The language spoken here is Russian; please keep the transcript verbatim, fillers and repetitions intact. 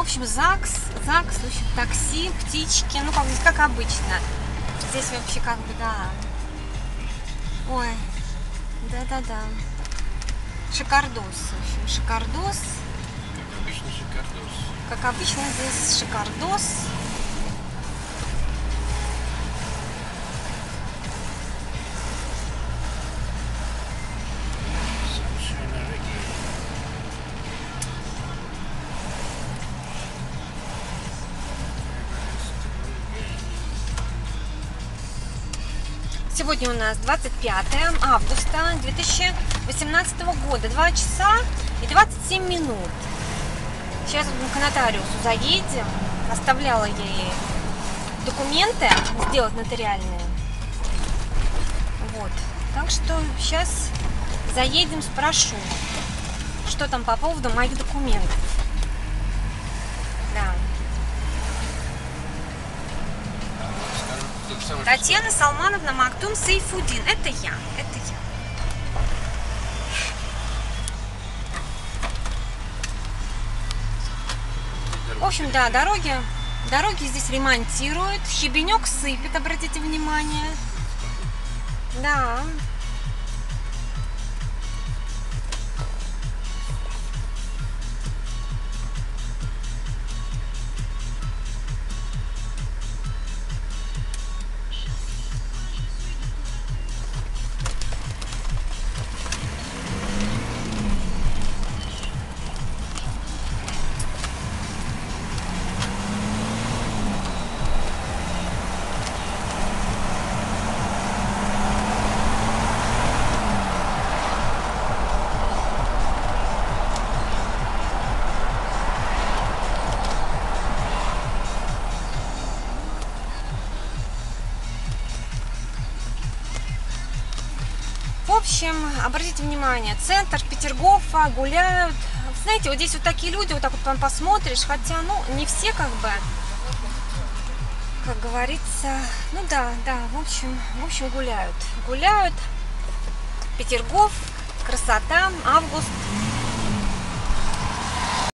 общем, ЗАГС, ЗАГС, в общем, такси, птички, ну, как здесь, как обычно. Здесь вообще как бы, да. Ой, да-да-да. Шикардос, в общем, шикардос. Как обычно, шикардос. Как обычно, здесь шикардос. Сегодня у нас двадцать пятое августа две тысячи восемнадцатого года, два часа и двадцать семь минут. Сейчас мы к нотариусу заедем. Оставляла я ей документы сделать нотариальные. Вот. Так что сейчас заедем, спрошу, что там по поводу моих документов. Да. Татьяна Салмановна Мактум Сейфудин. Это я. Это я. В общем, да, дороги, дороги здесь ремонтируют. Щебенек сыпет, обратите внимание. Да. В общем, обратите внимание, центр Петергофа, гуляют. Знаете, вот здесь вот такие люди, вот так вот там посмотришь, хотя, ну, не все как бы, как говорится, ну да, да, в общем, в общем, гуляют. Гуляют, Петергоф, красота, август.